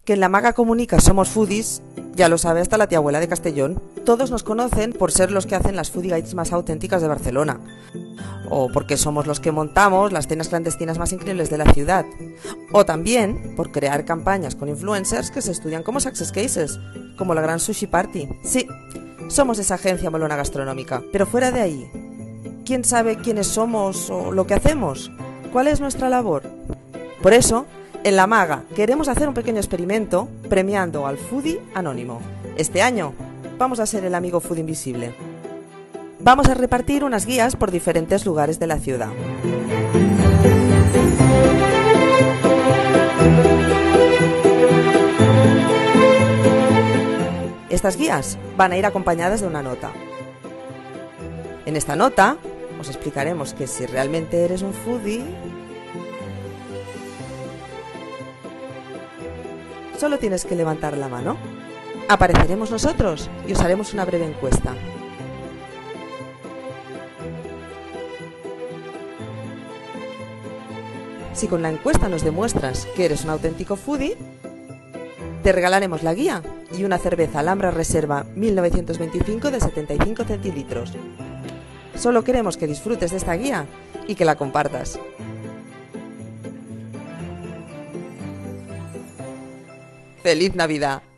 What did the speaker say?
Que en La Maga Comunica somos foodies, ya lo sabe hasta la tía abuela de Castellón. Todos nos conocen por ser los que hacen las foodie guides más auténticas de Barcelona. O porque somos los que montamos las cenas clandestinas más increíbles de la ciudad. O también por crear campañas con influencers que se estudian como success cases, como la Gran Sushi Party. Sí, somos esa agencia molona gastronómica. Pero fuera de ahí, ¿quién sabe quiénes somos o lo que hacemos? ¿Cuál es nuestra labor? Por eso, en La Maga queremos hacer un pequeño experimento premiando al foodie anónimo. Este año vamos a ser el amigo foodie invisible. Vamos a repartir unas guías por diferentes lugares de la ciudad. Estas guías van a ir acompañadas de una nota. En esta nota os explicaremos que si realmente eres un foodie, solo tienes que levantar la mano. Apareceremos nosotros y os haremos una breve encuesta. Si con la encuesta nos demuestras que eres un auténtico foodie, te regalaremos la guía y una cerveza Alhambra Reserva 1925 de 75 centilitros. Solo queremos que disfrutes de esta guía y que la compartas. ¡Feliz Navidad!